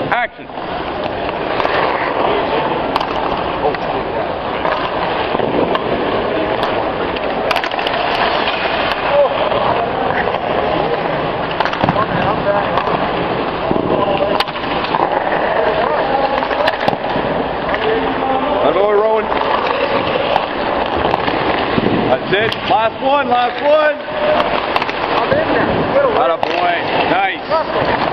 Action. That's it. Last one. I'm in there. Atta boy. Nice.